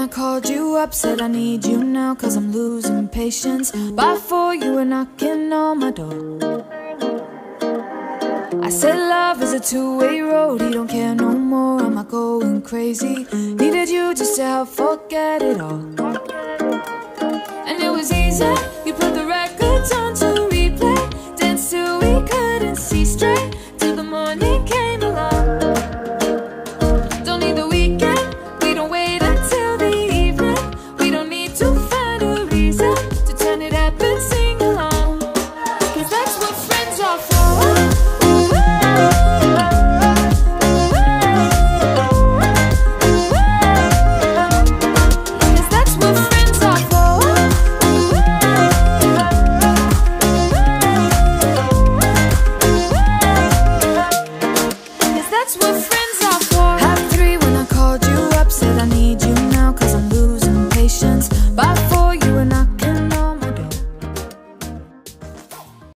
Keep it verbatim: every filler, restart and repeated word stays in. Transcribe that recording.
called you up, said I need you now, cause I'm losing patience. By four you were knocking on my door. I said love is a two-way road, he don't care no more, am I going crazy? Needed you just to help forget it all. And it was easy